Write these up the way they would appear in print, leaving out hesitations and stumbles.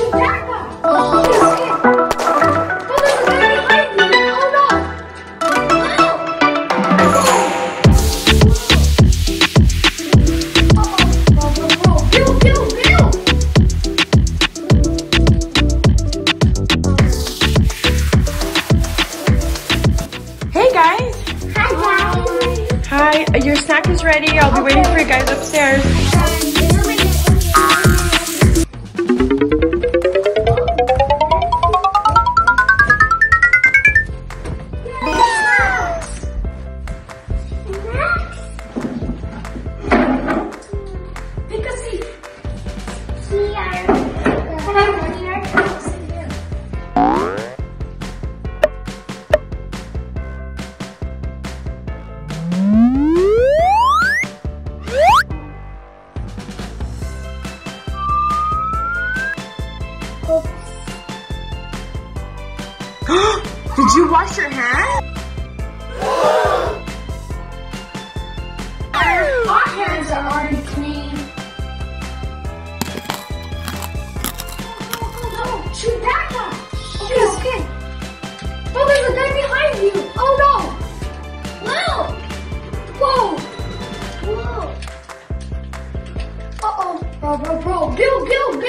Hi, your snack is ready. I'll be waiting for you guys upstairs. Did you wash your hands? Our hands are already clean. No, shoot back up. Okay. Oh, there's a guy behind you. Oh no. Whoa. Uh-oh. Bro. Bill.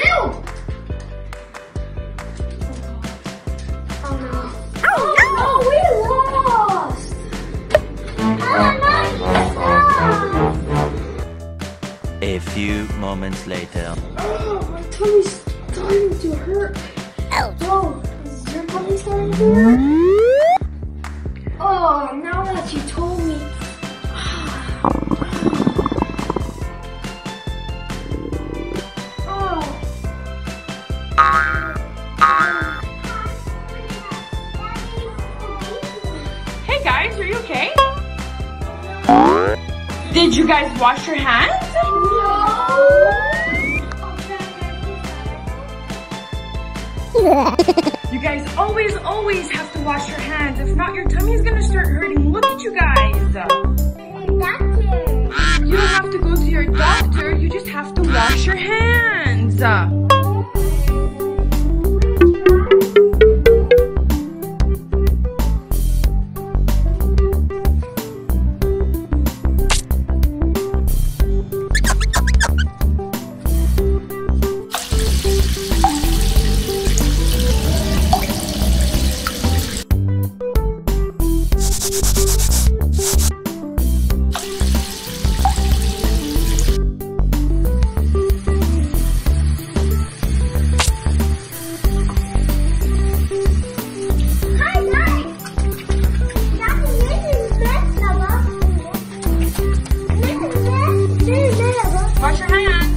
Oh no, we lost! A few moments later. Oh, my tummy's starting to hurt. Oh, is your tummy starting to hurt? Oh, now that you told me. Hey guys, are you okay? Did you guys wash your hands? You guys always have to wash your hands. If not, your tummy's gonna start hurting. Look at you guys. You don't have to go to your doctor. You just have to wash your hands. Wash your hands.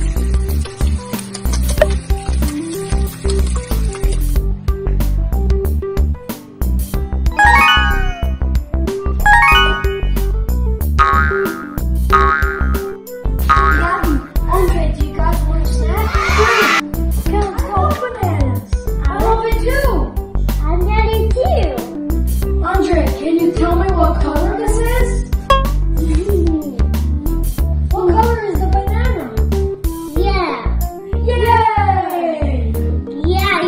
Andrei, do you guys want a snack? Yeah, let's go open bananas. I love it too. I'm ready too. Andrei, can you tell me what color this is? What color is the banana? Yeah. Yay! Yeah.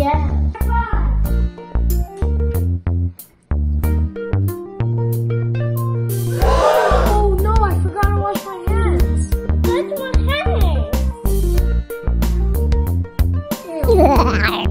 Oh no, I forgot to wash my hands. Let's wash hands. Ew.